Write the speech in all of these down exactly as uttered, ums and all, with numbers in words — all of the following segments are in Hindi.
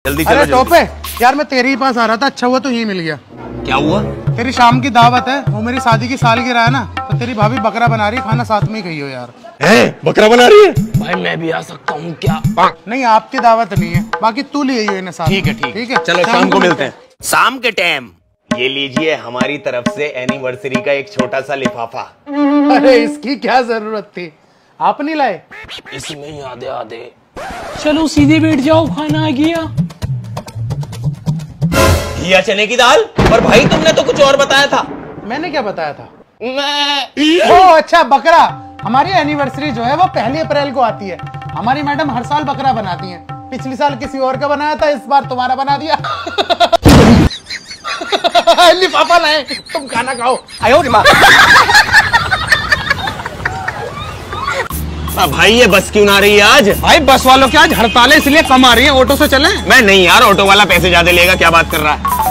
जल्दी चलो। अरे टोपे यार, मैं तेरे ही पास आ रहा था, अच्छा हुआ तो यही मिल गया। क्या हुआ? तेरी शाम की दावत है, वो मेरी शादी की सालगिरह है ना, तो तेरी भाभी बकरा बना रही है, खाना साथ में ही खाइयो यार। है? बकरा बना रही है? भाई मैं भी आ सकता हूँ क्या? नहीं, आपकी दावत नहीं है, बाकी तू ले आइयो इन्हें साथ। ठीक है ठीक ठीक है, चलो शाम को मिलते हैं। शाम के टाइम ये लीजिए हमारी तरफ से एनिवर्सरी का एक छोटा सा लिफाफा। अरे इसकी क्या जरूरत थी, आप नहीं लाए? इसमें ही आधे आधे। चलो सीधे बैठ जाओ, खाना आ गया। घिया चने की दाल। पर भाई तुमने तो कुछ और बताया था। मैंने क्या बताया था? मैं ओ अच्छा, बकरा। हमारी एनिवर्सरी जो है वो पहली अप्रैल को आती है। हमारी मैडम हर साल बकरा बनाती हैं। पिछली साल किसी और का बनाया था, इस बार तुम्हारा बना दिया। लिफाफा लाए, तुम खाना खाओ। आयो माँ। भाई ये बस क्यों ना रही है आज? भाई बस वालों की आज हड़ताल है, इसलिए कम आ रही है। ऑटो से चलें? मैं नहीं यार, ऑटो वाला पैसे ज्यादा लेगा। क्या बात कर रहा है?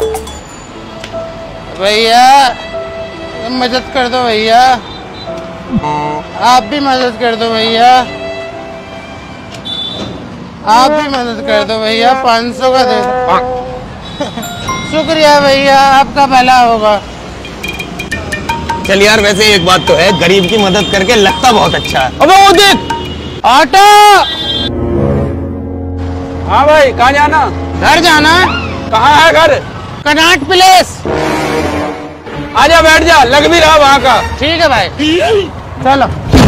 भैया मदद कर दो, भैया आप भी मदद कर दो, भैया आप भी मदद कर दो भैया, पाँच सौ का दे दो। शुक्रिया भैया, आपका भला होगा। चल यार, वैसे एक बात तो है, गरीब की मदद करके लगता बहुत अच्छा है। अबे वो देख, ऑटो। हाँ भाई, कहाँ जाना? घर जाना। कहाँ है घर? कनाट प्लेस। आजा बैठ जा, लग भी रहा वहाँ का। ठीक है भाई, चलो।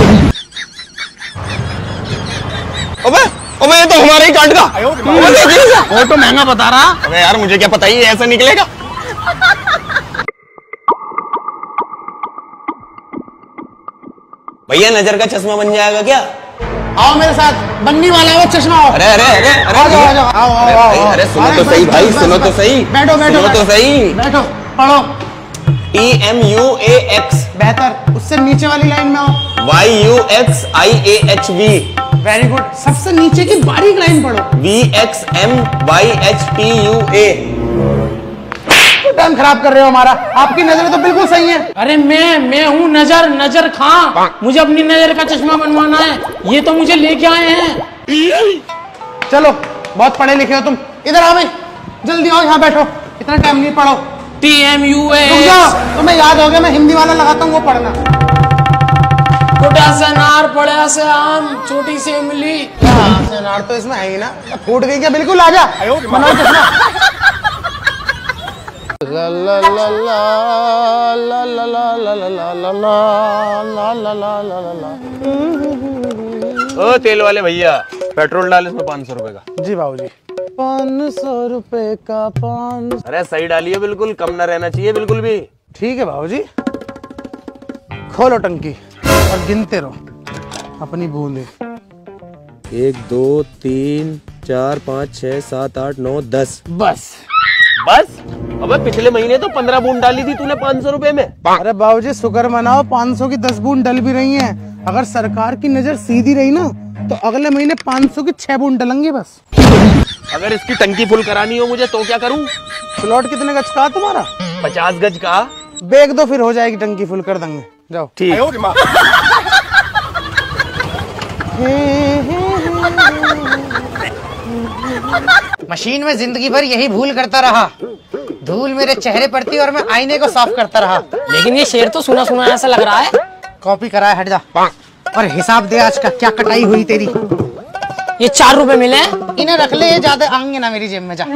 अबे अबे ये तो हमारे ही काट का। वो तो महंगा बता रहा। अबे यार मुझे क्या पता ही ऐसा निकलेगा। भैया नजर का चश्मा बन जाएगा क्या? आओ मेरे साथ, बनने वाला है वो चश्मा। अरे अरे अरे अरे आ जाओ, आ जाओ, आओ, आओ, आओ, आओ। अरे सुनो तो सही भाई, सुनो तो सही। बैठो बैठो, सुनो तो सही। बैठो, पढ़ो। T M U A X. बेहतर, उससे नीचे वाली लाइन में आओ। Y U X I A H V. Very good, सबसे नीचे की बारीक लाइन पढ़ो। V X M Y H T U A. Time खराब कर रहे हो हमारा, आपकी नजर तो बिल्कुल सही है। अरे मैं मैं हूँ नजर नजर खां, मुझे अपनी नजर का चश्मा बनवाना है। ये तो मुझे लेके आए हैं। चलो, बहुत पढ़े लिखे हो तुम, इधर आओ भाई, जल्दी आओ, यहाँ बैठो, इतना टाइम नहीं, पढ़ो। T M U A. रुक जाओ, तुम्हें याद हो गया, मैं हिंदी वाला लगाता हूँ, वो पढ़ना। छोटा सा नार, बड़ा से आम, छोटी सी इमली। हाँ, नार तो इसमें है ही ना, फूट गई क्या? बिल्कुल आ जा, बनाओ चश्मा। ला ला ला ला ला ला ला ला ला ला ला ला ला ला ला ला। ओ तेल वाले भैया, पेट्रोल डाल इसमें पाँच सौ रुपए का। जी बाबूजी। पाँच सौ रुपए का पाँच। अरे सही डालिए, बिल्कुल कम ना रहना चाहिए बिल्कुल भी। ठीक है बाबूजी, खोलो टंकी और गिनते रहो अपनी बूंदे। एक दो तीन चार पाँच छह सात आठ नौ दस। बस बस? अबे पिछले महीने तो पंद्रह बूंद डाली थी तूने पाँच सौ रुपए में। अरे बाबूजी शुक्र मनाओ, पाँच सौ की दस बूंद डल भी रही हैं। अगर सरकार की नजर सीधी रही ना, तो अगले महीने पाँच सौ की छह बूंद डलेंगी बस। अगर इसकी टंकी फुल करानी हो मुझे तो क्या करूं? प्लॉट कितने गज का तुम्हारा? पचास गज का। बेच दो, फिर हो जाएगी, टंकी फुल कर देंगे। जाओ। ठीक। मशीन में जिंदगी भर यही भूल करता रहा, धूल मेरे चेहरे पड़ती और मैं आईने को साफ करता रहा। लेकिन ये शेर तो सुना सुना ऐसा लग रहा है। कॉपी कराया, हट जा। और हिसाब दे आज का, क्या कटाई हुई तेरी। ये चार रुपए मिले, इन्हें रख ले, ज्यादा आएंगे ना मेरी जेब में। जा।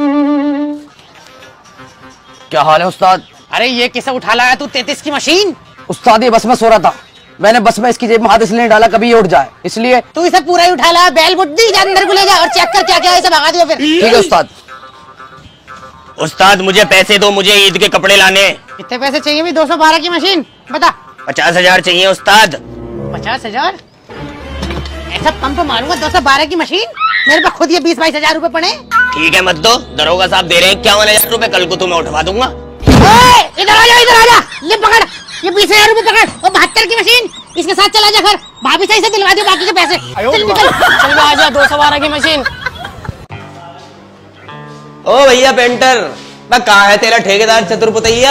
क्या हाल है उस्ताद? अरे ये किसे उठा लाया तू, तैतीस की मशीन? उस्ताद ये बस में सो रहा था, मैंने बस में इसकी जेब में हाथ इसलिए नहीं डाला कभी ये उठ जाए, इसलिए। तू इसे पूरा ही उठा लाया, बैल बुड्ढी, जा अंदर को ले जा और चेक कर क्या क्या है, इसे भगा दियो फिर। ठीक है उस्ताद। उस्ताद मुझे पैसे दो, मुझे ईद के कपड़े लाने। कितने पैसे चाहिए भी? दो सौ बारह की मशीन बता। पचास हजार चाहिए उस्ताद। पचास हजार? ऐसा पंप मारूंगा, दो सौ बारह की मशीन। मेरे पास खुद ये बीस बाईस हजार रूपए पड़े। ठीक है मत दो, दरोगा साहब दे रहे हैं इक्यावन हजार रूपए, कल को तुम्हें उठवा दूंगा। इधर आ जा, इधर आ जा, ये पकड़, ये बीस हजार रूपए पकड़। वो बहत्तर की मशीन, इसके साथ चला जा घर, भाभी सही से दिलवा दियो बाकी के पैसे। चल निकल। चल आ जा, दो सौ बारह की मशीन। ओ भैया पेंटर, कहाँ है तेरा ठेकेदार चतुरपुतैया?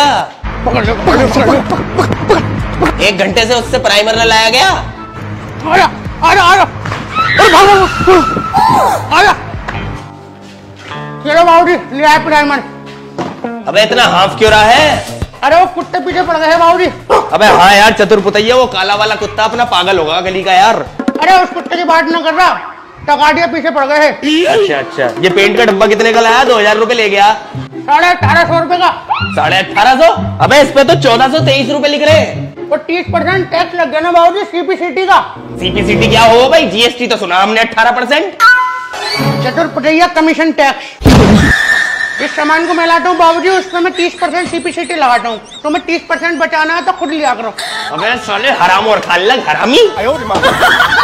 एक घंटे से उससे प्राइमर न लाया गया। आया, आया, आया, आया, आया। चलो बाबूजी ले आए डायमंड। अबे इतना हाफ क्यों रहा है? अरे वो कुत्ते पीछे पड़ गए हैं बाबूजी। अबे हाँ यार चतुरपुतैया, वो काला वाला कुत्ता अपना पागल होगा गली का यार। अरे उस कुत्ते की बात ना कर रहा, टकाटिया पीछे पड़ गए हैं। अच्छा अच्छा, ये पेंट का डब्बा कितने का लाया? दो हजार रुपए ले गया। साढ़े अठारह सौ रुपए का। साढ़े अठारह सौ? अबे इस पे तो चौदह सौ तेईस रुपए लिख रहे हैं। वो तीस परसेंट टैक्स लग गया ना बाबूजी सीपीसीटी का। सीपीसीटी क्या हो भाई? जीएसटी तो सुना हमने अठारह परसेंट। चतुर्पटैया commission tax. जिस सामान को मैं लाता हूँ बाबूजी उसमें मैं तीस परसेंट सीपीसीटी लगाता हूँ, तो मैं तीस परसेंट बचाना है तो खुद लिया करो। अबे साले हराम और खाल लग हरामी।